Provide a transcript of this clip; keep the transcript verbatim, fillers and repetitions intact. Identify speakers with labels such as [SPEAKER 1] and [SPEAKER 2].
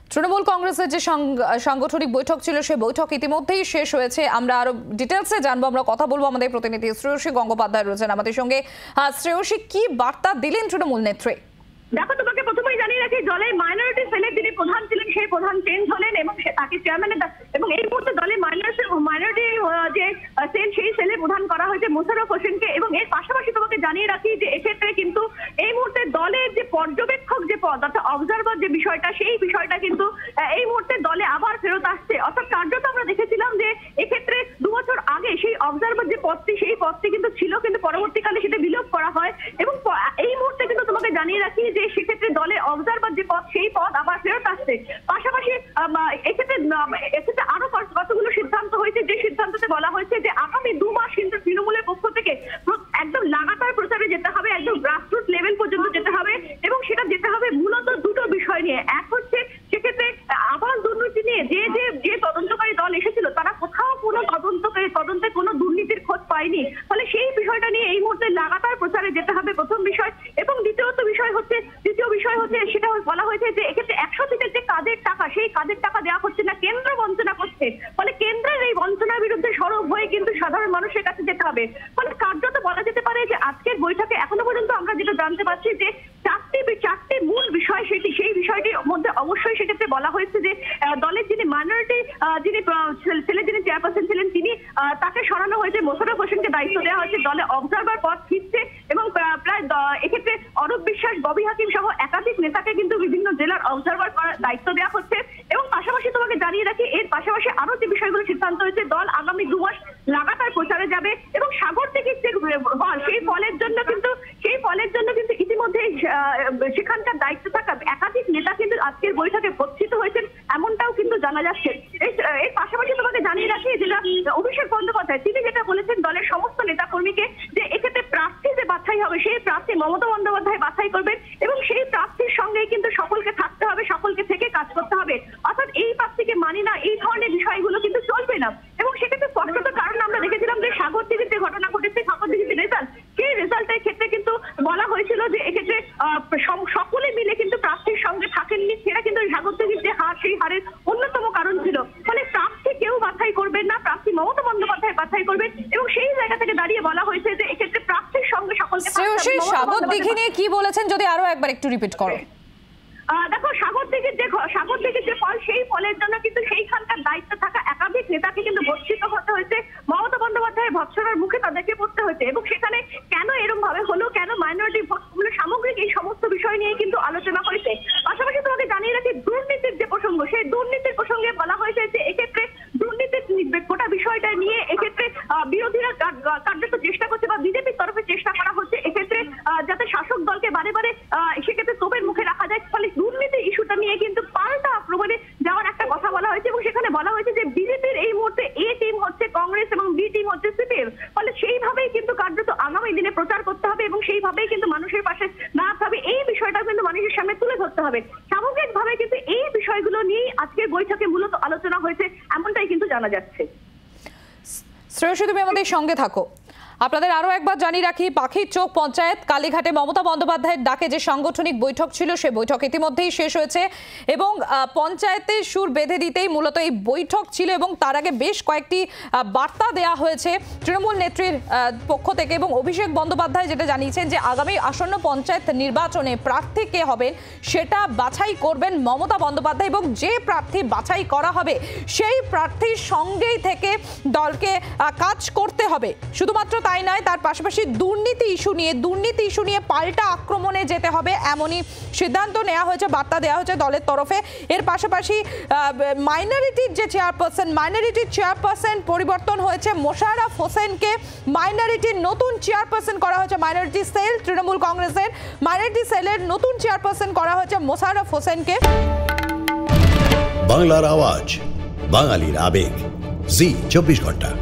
[SPEAKER 1] তৃণমূল কংগ্রেসের যে সাংগঠনিক বৈঠক ছিল সেই বৈঠক ইতিমধ্যেই শেষ হয়েছে। আমরা আরো ডিটেলসে জানবো, আমরা কথা বলবো। আমাদের প্রতিনিধি শ্রেয়সী গঙ্গোপাধ্যায় রয়েছেন আমাদের সঙ্গে। শ্রেয়সী, কি বার্তা দিলেন তৃণমূল নেত্রী?
[SPEAKER 2] দেখো, তোমাকে প্রথমেই জানিয়ে রাখি, দলের মাইনরিটি সেলের যিনি প্রধান ছিলেন সেই প্রধান চেঞ্জ হলেন এবং তাকে চেয়ারম্যানের, এবং এই মুহূর্তে দলের মাইনরিটি মাইনরিটি যে সেল সেই সেলে প্রধান করা হয়েছে মোশাররফ হোসেনকে। এবং এর পাশাপাশি তোমাকে জানিয়ে রাখি যে এক্ষেত্রে কিন্তু এই মুহূর্তে দলের যে পর্যবেক্ষক যে পদ অর্থাৎ অবজারভার যে বিষয়টা, সেই বিষয়টা কিন্তু এই মুহূর্তে দলে আবার ফেরত আসছে। অর্থাৎ কার্যত আমরা দেখেছিলাম যে এক্ষেত্রে দু বছর আগে সেই অবজারভার যে পদটি সেই পদটি কিন্তু ছিল, কিন্তু পরবর্তীকালে সেটা বিলোপ করা হয়। এবং এই মুহূর্তে কিন্তু তোমাকে জানিয়ে রাখি যে সেক্ষেত্রে দলের অবজারভার যে পদ সেই পদ আবার ফেরত আসছে। পাশাপাশি এক্ষেত্রে এক্ষেত্রে আরো কতগুলো সিদ্ধান্ত হয়েছে, যে সিদ্ধান্ততে বলা হয়েছে যে আগামী দু মাস কিন্তু তৃণমূলের পক্ষ থেকে একদম লাগাতার প্রচারে যেতে হবে, একদম গ্রাসরুট লেভেল পর্যন্ত যেতে হবে। এবং সেটা যেতে হবে মূলত দুটো বিষয় নিয়ে। এক হচ্ছে সেক্ষেত্রে আবাস দুর্নীতি নিয়ে যে যে যে তদন্তকারী দল এসেছিল তারা কোথাও কোনো তদন্তকারী তদন্তে কোনো দুর্নীতির খোঁজ পায়নি, ফলে সেই বিষয়টা নিয়ে এই মুহূর্তে লাগাতার প্রচারে যেতে হবে, প্রথম বিষয়। এবং দ্বিতীয়ত বিষয় হচ্ছে দ্বিতীয় বিষয় হচ্ছে সেটা বলা হয়েছে যে এক্ষেত্রে একশো দিনের যে কাজের টাকা, সেই কাজের টাকা দেওয়া হচ্ছে না, কেন্দ্র বঞ্চনা করছে। ফলে কেন্দ্রের এই বঞ্চনার বিরুদ্ধে সরব হয়ে কিন্তু সাধারণ মানুষের কাছে যেতে হবে। ফলে কার্যত বলা যেতে পারে যে আজকের বৈঠকে এখনো পর্যন্ত আমরা যেটা জানতে পারছি যে চারটি চারটি মূল বিষয়, সেটি সেই বিষয়টির মধ্যে অবশ্যই সেক্ষেত্রে বলা হয়েছে যে দলের যিনি মাইনরিটি যিনি ছেলে যিনি চেয়ারপারসন ছিলেন তিনি তাকে সরানো হয়েছে, মোশাররফ হোসেনকে দায়িত্ব দেওয়া হয়েছে, দলে অবজারভার পদ ফিরছে। এবং প্রায় এক্ষেত্রে অরূপ বিশ্বাস, ববি হাকিম সহ একাধিক নেতাকে কিন্তু বিভিন্ন জেলার অবজারভার করার দায়িত্ব দেওয়া হচ্ছে। এবং পাশাপাশি তোমাকে জানিয়ে রাখি, এর পাশাপাশি আরো যে বিষয়গুলো সিদ্ধান্ত হয়েছে, দল আগামী দু মাস লাগাতার প্রচারে যাবে। এবং সাগর থেকে যে ফল, সেই ফলের জন্য কিন্তু সেই ফলের জন্য কিন্তু ইতিমধ্যে সেখানকার দায়িত্ব থাকা একাধিক নেতা কিন্তু আজকের বৈঠকে উপস্থিত হয়েছেন, এমনটাও কিন্তু জানা যাচ্ছে। এর পাশাপাশি তোমাকে জানিয়ে রাখি যেটা অভিষেক বন্দ্যোপাধ্যায় তিনি যেটা বলেছেন দলের সমস্ত নেতা কর্মীকে, যে এক্ষেত্রে প্রার্থী যে বাছাই হবে সেই প্রার্থী মমতা বন্দ্যোপাধ্যায় বাছাই করবেন এবং সেই প্রার্থীর সঙ্গেই কিন্তু সকলকে থাকতে হবে, সকলকে থেকে কাজ করতে হবে। অর্থাৎ এই প্রার্থীকে মানি না, এই ধরনের বিষয়গুলো কিন্তু চলবে না। এবং সেক্ষেত্রে স্পষ্টত কারণ আমরা দেখেছিলাম যে সাগর দিঘির যে ঘটনা ঘটেছে, সাগর দিঘির যে রেজাল্ট, সেই রেজাল্টের ক্ষেত্রে কিন্তু বলা হয়েছিল যে এক্ষেত্রে সকলে মিলে কিন্তু প্রার্থীর সঙ্গে থাকেননি, সেটা কিন্তু সাগর দিঘির যে হার, সেই হারের অন্যতম কারণ ছিল। ফলে প্রার্থী কেউ বাছাই করবেন না, প্রার্থী মমতা বন্দ্যোপাধ্যায় বাছাই করবেন। এবং সেই জায়গা থেকে দাঁড়িয়ে বলা হয়েছে যে এক্ষেত্রে প্রার্থীর সঙ্গে সকলকে।
[SPEAKER 1] সাগর দিঘি নিয়ে কি বলেছেন যদি আরো একবার একটু রিপিট করো।
[SPEAKER 2] দেখো, সাগর দিঘির যে সাগর দিঘির যে ফল, সেই ফলের জন্য কিন্তু সেইখানকার দায়িত্ব থাকা একাধিক নেতাকে কিন্তু বঞ্চিত হতে হয়েছে, মমতা বন্দ্যোপাধ্যায়ের ভৎসনার মুখে তাদেরকে পড়তে হয়েছে। এবং সেখানে কেন এরকম ভাবে হলো, কেন মাইনরিটি ভোটগুলো, সামগ্রিক এই সমস্ত বিষয় নিয়ে কিন্তু আলোচনা হয়েছে। পাশাপাশি তোমাকে জানিয়ে রাখি দুর্নীতির যে প্রসঙ্গ, সেই দুর্নীতির প্রসঙ্গে বলা হয়েছে যে এক্ষেত্রে দুর্নীতির গোটা বিষয়টা নিয়ে এক্ষেত্রে বিরোধীরা কার্যত চেষ্টা করছে বা বিজেপির তরফে চেষ্টা করা হচ্ছে এক্ষেত্রে যাতে শাসক দলকে বারে বারে সেক্ষেত্রে তোপের মুখে রাখা যায়। ফলে দুর্নীতি ইস্যুটা নিয়ে কিন্তু পাল্টা আক্রমণে যাওয়ার একটা কথা বলা হয়েছে। এবং সেখানে বলা হয়েছে যে বিজেপির এই মুহূর্তে এ টিম হচ্ছে কংগ্রেস এবং বি টিম হচ্ছে সিপিএম। ফলে সেইভাবেই কিন্তু কার্যত আগামী দিনে প্রচার করতে হবে এবং সেইভাবেই কিন্তু মানুষের পাশে দাঁড়াতে হবে। এই বিষয়টা কিন্তু মানুষের সামনে তুলে ধরতে হবে। সামগ্রিকভাবে কিন্তু এই বিষয়গুলো নিয়েই আজকের বৈঠকে মূলত আলোচনা হয়েছে, এমনটাই কিন্তু জানা যাচ্ছে।
[SPEAKER 1] শ্রেয়সী, তুমি আমাদের সঙ্গে থাকো। আপনাদের আরো একবার জানিয়ে রাখি, পাখির চোখ পঞ্চায়েত কালীঘাটে মমতা বন্দ্যোপাধ্যায়ের ডাকে যে সাংগঠনিক বৈঠক ছিল সে বৈঠক ইতিমধ্যেই শেষ হয়েছে এবং পঞ্চায়েতের সুর বেঁধে দিতেই মূলত এই বৈঠক ছিল। এবং তার আগে বেশ কয়েকটি বার্তা দেওয়া হয়েছে তৃণমূল নেত্রীর পক্ষ থেকে। এবং অভিষেক বন্দ্যোপাধ্যায় যেটা জানিয়েছেন যে আগামী আসন্ন পঞ্চায়েত নির্বাচনে প্রার্থী কে হবেন সেটা বাছাই করবেন মমতা বন্দ্যোপাধ্যায় এবং যে প্রার্থী বাছাই করা হবে সেই প্রার্থীর সঙ্গেই থেকে দলকে কাজ করতে হবে। শুধুমাত্র তাই নয়, তার পাশাপাশি দুর্নীতি ইস্যু নিয়ে দুর্নীতি ইস্যু নিয়ে পাল্টা আক্রমণে যেতে হবে, এমনই সিদ্ধান্ত নেওয়া হয়েছে, বার্তা দেওয়া হয়েছে দলের তরফে। এর পাশাপাশি মাইনরিটির যে চেয়ারপারসন, মাইনরিটির চেয়ারপারসন পরিবর্তন হয়েছে, মোশাররফ হোসেনকে মাইনরিটির নতুন চেয়ারপারসন করা হয়েছে। মাইনরিটি সেল তৃণমূল কংগ্রেসের মাইনরিটি সেলের নতুন চেয়ারপারসন করা হয়েছে মোশাররফ হোসেনকে।
[SPEAKER 3] বাংলার আওয়াজ, বাঙালির আবেগ, জি চব্বিশ ঘন্টা।